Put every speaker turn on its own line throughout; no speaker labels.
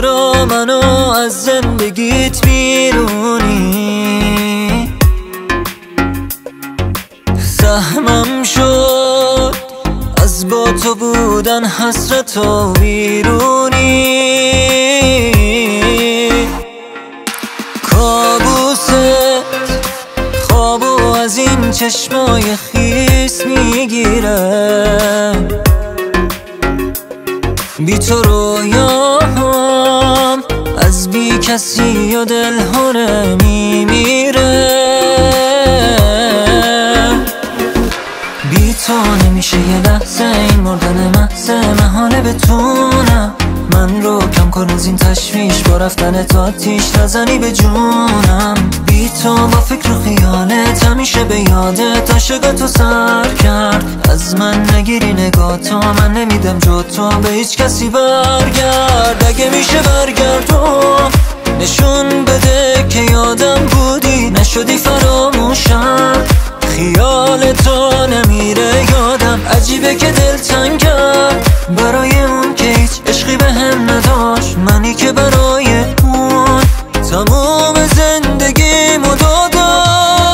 چرا منو از زندگیت بیرونی؟ سهمم شد از با تو بودن حسرت و بیرونی. کابوست خوابو از این چشمای خیس میگیره، بی تو رویام از بی کسی و دلهره میمیره. بی تو نمیشه یه لحظه این مردن محضه، محاله بتونم من رو کم کن از این تشویش، با رفتن تو آتیش نزنی به جونم. بی تو با فکر و خیالت همیشه به یادت عاشقتو سر کرد. از من نگیری نگاه تو، من نمیدم جو تو به هیچ کسی برگرد. اگه میشه برگرد و نشون بده که یادم بودی، نشدی فراموشم. خیال تو نمیره یادم، عجیبه که دل تنگم برای اون که هیچ عشقی به هم نداشت، منی که برای اون تموم زندگیمو دادم.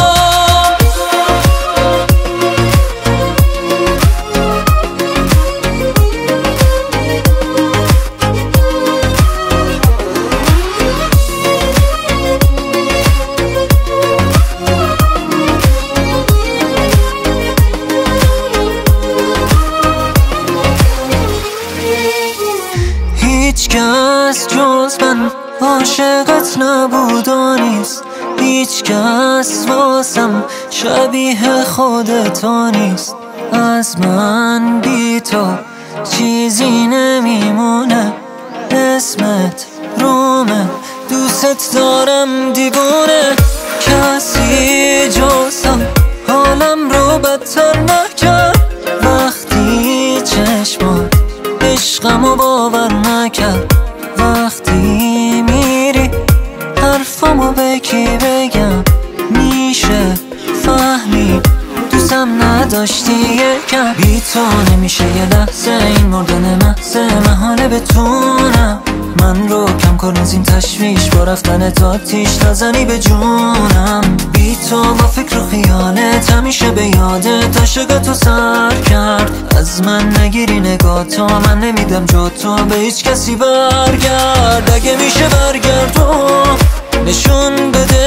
هیچ کس جز من عاشقت نبود و نیست، هیچ کس واسم شبیه خودت نیست. از من بی تو چیزی نمیمونه، اسمت رومه، دوست دارم دیوونه. کسی جزم حالم رو بدتر نکرد، وقتی چشمات عشقمو باور نکرد. وقتی میری حرفمو به کی بگم، میشه فهمی دوستم نداشتی یکم. بی تو نمیشه یه لحظه این مردن محضه، محاله بتونم من رو کم کن از این تشویش، با رفتن تو آتیش نزنی به جونم. بی تو با فکر و خیالت همیشه به یادت عاشقتو سر کرد. از من نگیری نگاه تو، من نمیدم جو تو به هیچ کسی برگرد. اگه میشه برگرد و نشون بده